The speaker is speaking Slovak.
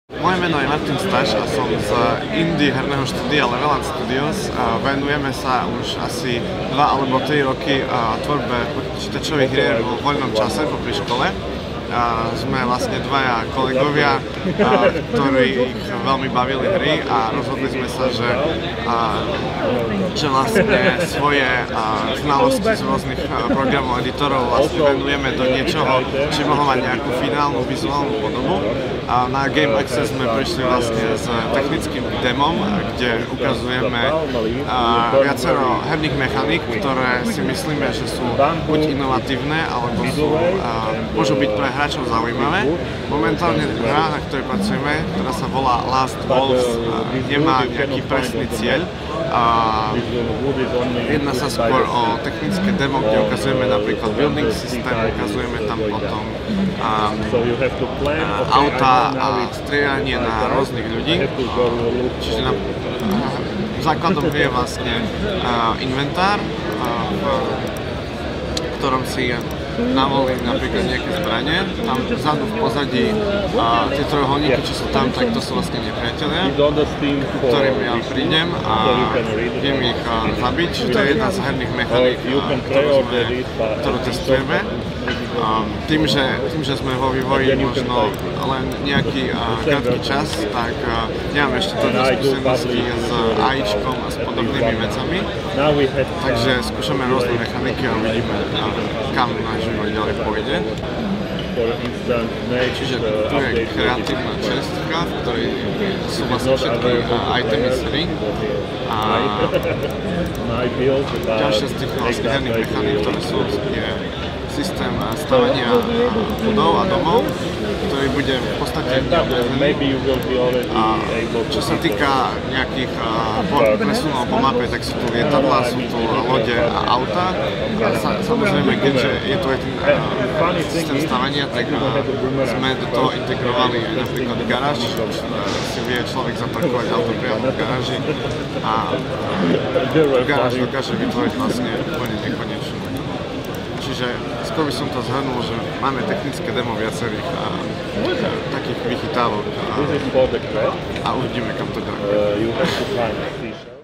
Moje meno je Martin Staš a som z indie herného štúdia Leveland Studios. Venujeme sa už asi 2 alebo 3 roky tvorbe počítačových hier vo voľnom čase popri škole. Sme vlastne dvaja kolegovia, ktorí ich veľmi bavili hry a rozhodli sme sa, že vlastne svoje znalosti z rôznych programov, editorov vlastne venujeme do niečoho, či mohlo mať nejakú finálnu vizuálnu podobu. Na Game Access sme prišli vlastne s technickým demom, kde ukazujeme viacero herných mechaník, ktoré si myslíme, že sú buď inovatívne, alebo môžu byť pre hráčov zaujímavé. Momentálne hra, na ktorej pracujeme, ktorá sa volá Last Wolves, nemá nejaký presný cieľ. Jedná sa skôr o technické demo, kde ukazujeme napríklad building systém, ukazujeme tam potom auta a strieľanie na rôznych ľudí. Čiže základom je vlastne inventár, v ktorom si navolím napríklad nejaké zbranie. Tam vzadu v pozadí tie trojuholníky, čo sú tam, tak to sú vlastne nepriatelia, ktorým ja prídem a viem ich zabiť. To je jedna z herných mechaník, ktorú testujeme. Tým, že sme vo vývoji možno len nejaký krátky čas, tak nemáme ešte toľko skúseností s AIčkom a s podobnými vecami. Takže skúšame rôzne mechaniky a uvidíme, kam náš vývoj ďalej pôjde. Čiže tu je kreatívna čestka, v ktorej sú vlastne všetky itemy z hry. A ďalšia z tých vlastne herných mechaník, ktoré sú, je systém stavania budov a domov, ktorý bude v podstate neobmedzený. A čo sa týka nejakých presunov po mape, tak sú tu lietadlá, sú tu lode a auta. Samozrejme, keďže je tu aj ten systém stavania, tak sme do toho integrovali aj napríklad garáž, si vie človek zaparkovať auto priamo v garáži a garáž dokáže vytvoriť vlastne úplne nekonečnú. Čiže skôr by som to zhrnul, že máme technické demo viacerých takých vychytávok a uvidíme, kam to ďalej.